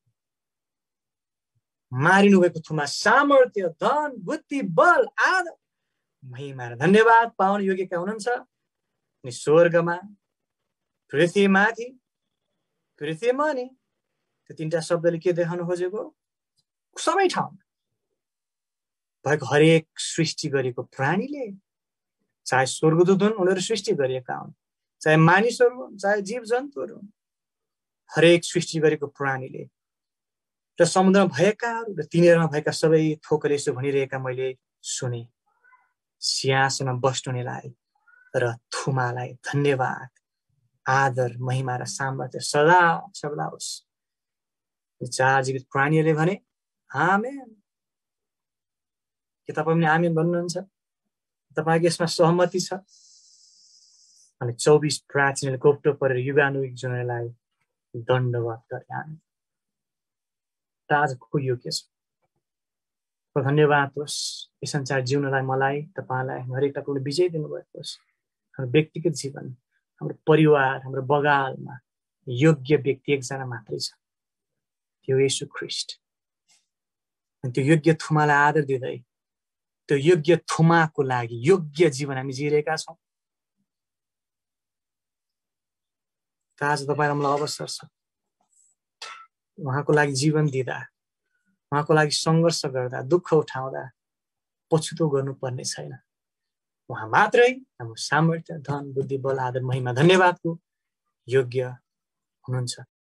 [SPEAKER 1] मारिनु भएको थुमा सामर्थ्य, धन, बुद्धि, बल, आदर, महिमा र धन्यवाद पाउने योग्यका हुनुहुन्छ। अनि स्वर्गमा, पृथ्वीमाथि, पृथ्वी मुनि, त्यो तीनटा शब्दले के देखाउन खोजेको? सबै ठाउँमा भएको हरेक सृष्टि गरेको प्राणीले, चाहे स्वर्गदूत हुन्, उनीहरू सृष्टि गरिएका हुन्, चाहे मानिसहरू हुन्, चाहे जीव जन्तुहरू हुन्, हरेक सृष्टि गरेको प्राणीले र समुद्रमा भएकाहरू र तिनीहरूमा भएका सबै थोकले यसो भनिरहेका मैले सुने, सिंहासनमा बस्नुहुनेलाई र थुमालाई धन्यवाद, आदर, महिमा र सामर्थ्य सदा सबला होस्। चार जीवित प्राणीहरूले भने आमेन। के तपाईँ पनि आमेन भन्नुहुन्छ? तपाईँको यसमा सहमति छ? अनि चौबिस प्राचीनले कोप्टो परेर युगानुयुग जुनलाई दण्डवत गरे। आमेन। त आज को योग्य छ? धन्यवाद होस् यो संसार जिउनलाई मलाई तपाईँलाई हरेकटा कुरो विजय दिनुभएको होस्। हाम्रो व्यक्तिगत जीवन, हाम्रो परिवार, हाम्रो बगालमा योग्य व्यक्ति एकजना मात्रै छ, त्यो येशू ख्रीष्ट। अनि त्यो योग्य थुमालाई आदर दिँदै त्यो योग्य थुमाको लागि योग्य जीवन हामी जिरहेका छौँ। आज तपाईँ मलाई अवसर छ उहाँको लागि जीवन दिँदा, उहाँको लागि सङ्घर्ष गर्दा, दुःख उठाउँदा पछुतो गर्नुपर्ने छैन। उहाँ मात्रै हाम्रो सामर्थ्य, धन, बुद्धि, बल, आदर, महिमा, धन्यवादको योग्य हुनुहुन्छ।